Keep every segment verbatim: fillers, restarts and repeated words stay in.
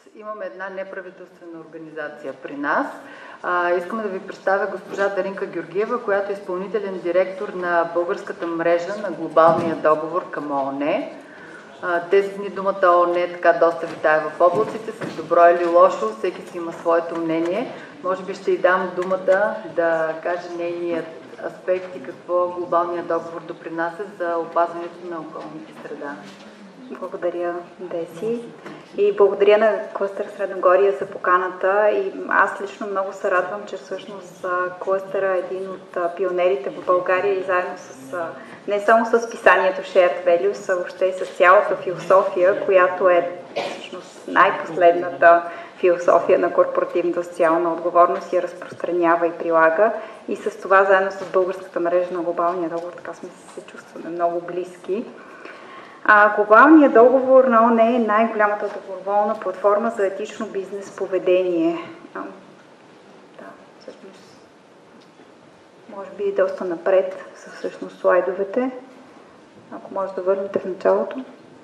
имаме една неправителствена организация при нас. А, искаме да ви представя госпожа Даринка Георгиева, която е изпълнителен директор на българската мрежа на глобалния договор към ООН. А, тези дни думата ООН така доста витае в облаците, с добро или лошо, всеки си има своето мнение. Може би ще й дам думата да каже нейният аспект и какво глобалният договор допринася за опазването на околната среда. Благодаря, Деси. И благодаря на клъстер Средногория за поканата. И аз лично много се радвам, че всъщност клъстера е един от пионерите в България и заедно с не само с писанието Shared Values, а въобще и с цялата философия, която е всъщност най-последната философия на корпоративната социална отговорност, я разпространява и прилага. И с това заедно с българската мрежа на глобалния договор така сме се чувстваме много близки. А, глобалният договор на ООН е най-голямата доброволна платформа за етично бизнес поведение. А, да, всъщност, може би и доста напред са всъщност слайдовете. Ако може да върнете в началото.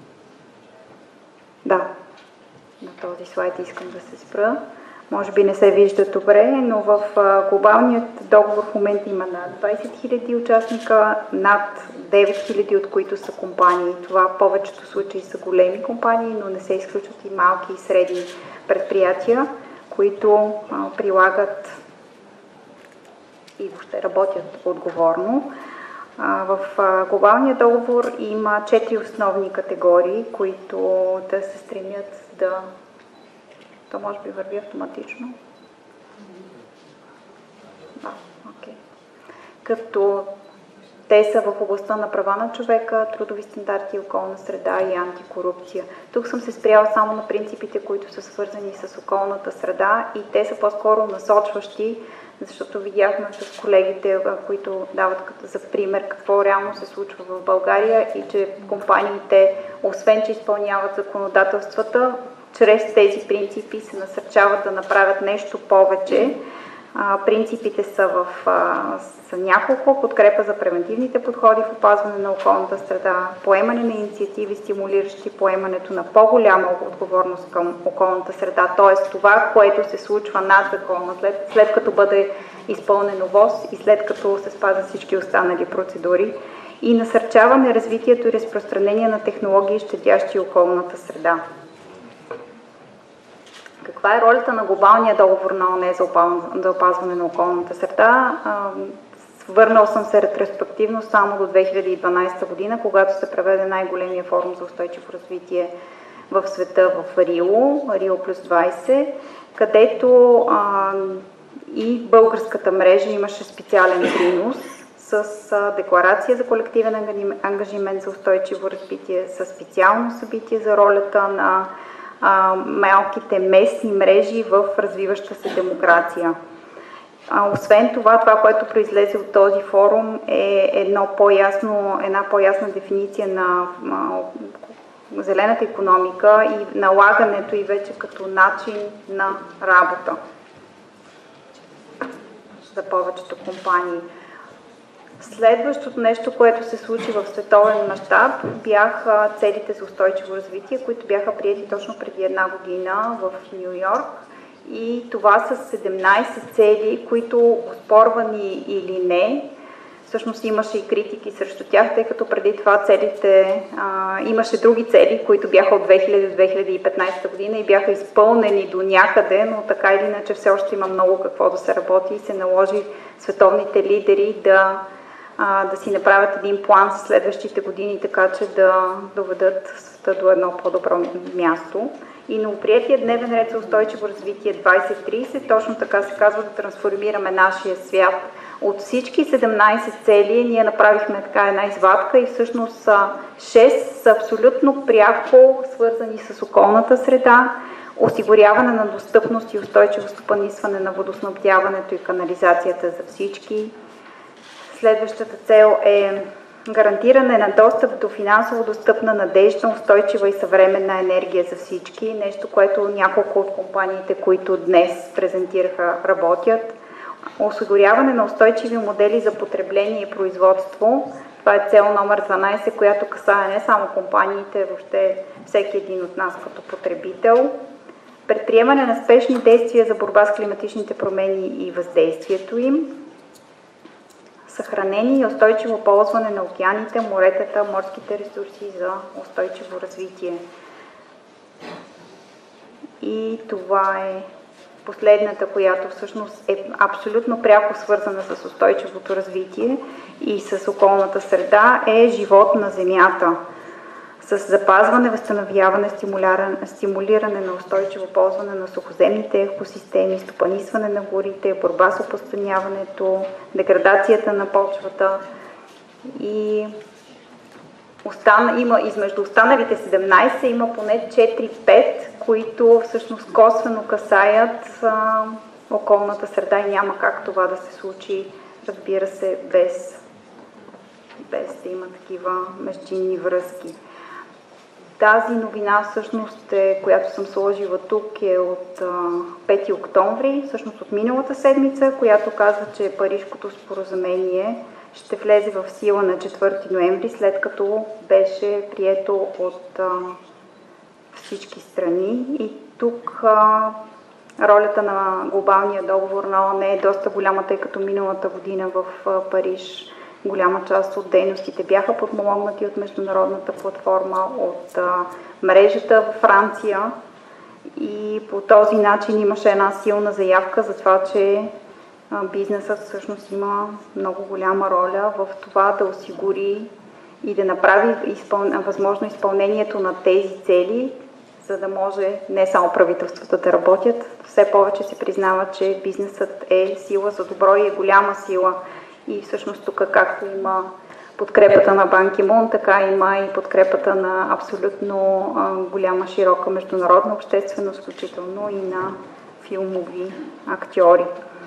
Да, на този слайд искам да се спра. Може би не се вижда добре, но в а, глобалният договор в момента има над двайсет хиляди участника, над девет хиляди от които са компании. Това в повечето случаи са големи компании, но не се изключват и малки и средни предприятия, които а, прилагат и въобще работят отговорно. А, в а, глобалния договор има четири основни категории, които да се стремят да... То може би върви автоматично. Да, окей. Като те са в областта на права на човека, трудови стандарти, околна среда и антикорупция. Тук съм се спряла само на принципите, които са свързани с околната среда и те са по-скоро насочващи, защото видяхме с колегите, които дават за пример какво реално се случва в България и че компаниите, освен че изпълняват законодателствата, чрез тези принципи се насърчават да направят нещо повече. А, принципите са, в, а, са няколко: подкрепа за превентивните подходи в опазване на околната среда, поемане на инициативи, стимулиращи поемането на по-голяма отговорност към околната среда, т.е. това, което се случва над закона, след, след като бъде изпълнено ВОЗ и след като се спазват всички останали процедури, и насърчаване развитието и разпространение на технологии, щадящи околната среда. Каква е ролята на глобалния договор на ООН за опазване на околната среда? Върнал съм се ретроспективно само до две хиляди и дванадесета година, когато се проведе най-големия форум за устойчиво развитие в света в Рио, Рио плюс двадесет, където а, и българската мрежа имаше специален принос с а, декларация за колективен ангажимент за устойчиво развитие, с специално събитие за ролята на А, малките местни мрежи в развиваща се демокрация. А, освен това, това, което произлезе от този форум е едно по-ясно, една по-ясна дефиниция на а, зелената икономика и налагането и вече като начин на работа за повечето компании. Следващото нещо, което се случи в световен мащаб, бяха целите за устойчиво развитие, които бяха приети точно преди една година в Ню Йорк. И това са седемнадесет цели, които, оспорвани или не, всъщност имаше и критики срещу тях, тъй като преди това целите, а, имаше други цели, които бяха от две хиляди до две хиляди и петнадесета година и бяха изпълнени до някъде, но така или иначе все още има много какво да се работи и се наложи световните лидери да да си направят един план за следващите години, така че да доведат света до едно по-добро място. И новоприетият дневен ред за устойчиво развитие двадесет тридесет точно така се казва: да трансформираме нашия свят. От всички седемнадесет цели ние направихме така една извадка и всъщност шест са абсолютно пряко свързани с околната среда, осигуряване на достъпност и устойчиво стопанисване на водоснабдяването и канализацията за всички. Следващата цел е гарантиране на достъп до финансово достъпна, надеждна, устойчива и съвременна енергия за всички. Нещо, което няколко от компаниите, които днес презентираха, работят. Осигуряване на устойчиви модели за потребление и производство. Това е цел номер дванадесет, която касае не само компаниите, въобще всеки един от нас като потребител. предприемане на спешни действия за борба с климатичните промени и въздействието им, съхранение и устойчиво ползване на океаните, моретата, морските ресурси за устойчиво развитие. И това е последната, която всъщност е абсолютно пряко свързана с устойчивото развитие и с околната среда, е живот на Земята. С запазване, възстановяване, стимулиране на устойчиво ползване на сухоземните екосистеми, стопанисване на горите, борба с опустыняването, деградацията на почвата и остана, има, измежду останалите седемнайсет има поне четири-пет, които всъщност косвено касаят а, околната среда и няма как това да се случи, разбира се, без, без да има такива междинни връзки. Тази новина, всъщност, е, която съм сложила тук, е от а, пети октомври, всъщност от миналата седмица, която казва, че Парижкото споразумение ще влезе в сила на четвърти ноември, след като беше прието от а, всички страни. И тук а, ролята на глобалния договор на ООН е доста голяма, тъй като миналата година в а, Париж голяма част от дейностите бяха подпомогнати от международната платформа, от а, мрежата в Франция и по този начин имаше една силна заявка за това, че а, бизнесът всъщност има много голяма роля в това да осигури и да направи изпъл... възможно изпълнението на тези цели, за да може не само правителствата да работят. Все повече се признава, че бизнесът е сила за добро и е голяма сила. И всъщност тук, както има подкрепата на Бан Ки Мун, така има и подкрепата на абсолютно а, голяма, широка международна общественост, включително и на филмови актьори.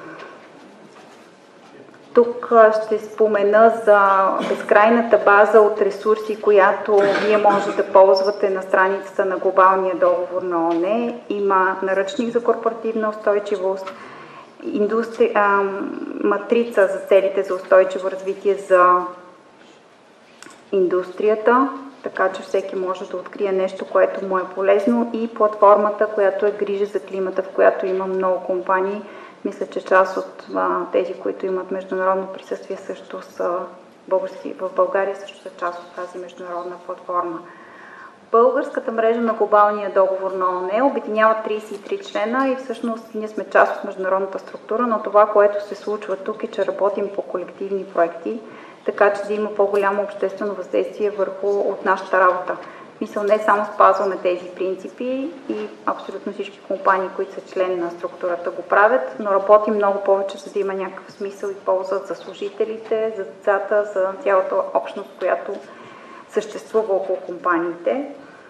Тук ще спомена за безкрайната база от ресурси, която вие може да ползвате на страницата на Глобалния договор на ООН. Има наръчник за корпоративна устойчивост, индустри... а, матрица за целите за устойчиво развитие за индустрията, така че всеки може да открие нещо, което му е полезно, и платформата, която е грижа за климата, в която има много компании. Мисля, че част от а, тези, които имат международно присъствие, също са български. В България също са част от тази международна платформа. Българската мрежа на Глобалния договор на ООН обединява трийсет и три члена и всъщност ние сме част от международната структура, но това, което се случва тук, е, че работим по колективни проекти, така че да има по-голямо обществено въздействие върху от нашата работа. Мисъл, не само спазваме тези принципи и абсолютно всички компании, които са член на структурата, го правят, но работим много повече, за да има някакъв смисъл и полза за служителите, за децата, за цялата общност, която съществува около компаниите.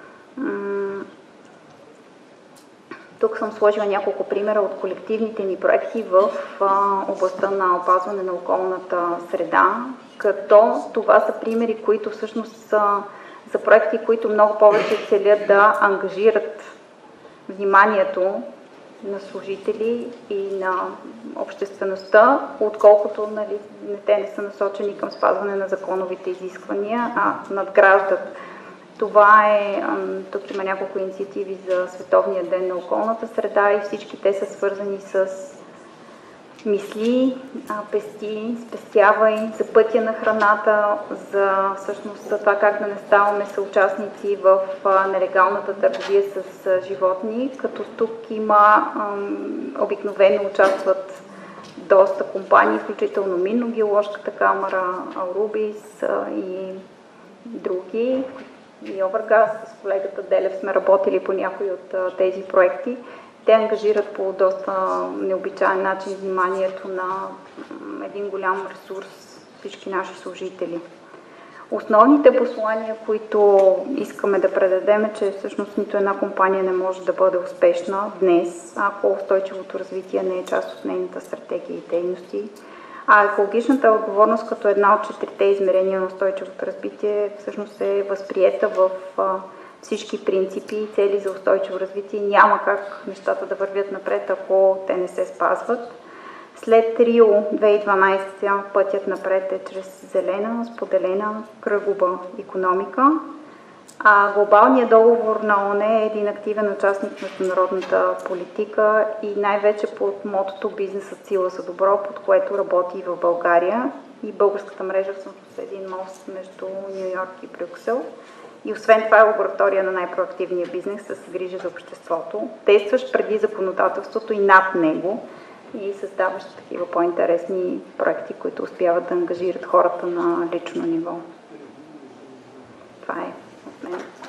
Тук съм сложила няколко примера от колективните ни проекти в областта на опазване на околната среда, като това са примери, които всъщност са за проекти, които много повече целят да ангажират вниманието на служители и на обществеността, отколкото, нали, те не са насочени към спазване на законовите изисквания, а надграждат. Това е, тук има няколко инициативи за Световния ден на околната среда и всички те са свързани с мисли, пести, спестявай, за пътя на храната, за всъщност за това как да не ставаме съучастници в нелегалната търговия с животни, като тук има обикновено участват доста компании, включително Минно-геоложката камара, Аурубис и други. И Овергаз, с колегата Делев сме работили по някои от тези проекти. Те ангажират по доста необичайен начин вниманието на един голям ресурс, всички наши служители. Основните послания, които искаме да предадем, е, че всъщност нито една компания не може да бъде успешна днес, ако устойчивото развитие не е част от нейната стратегия и дейности. А екологичната отговорност като една от четирите измерения на устойчивото развитие всъщност е възприета в всички принципи и цели за устойчиво развитие. Няма как нещата да вървят напред, ако те не се спазват. След Рио две хиляди и дванадесета пътят напред е чрез зелена, споделена, кръгова икономика. А глобалният договор на ООН е един активен участник в международната политика и най-вече под мотото "Бизнесът сила за добро", под което работи и в България. И българската мрежа всъщност е един мост между Ню Йорк и Брюксел. И освен това е лаборатория на най-проактивния бизнес с грижа за обществото, действащ преди законодателството и над него и създаващ такива по-интересни проекти, които успяват да ангажират хората на лично ниво. Това е от мен.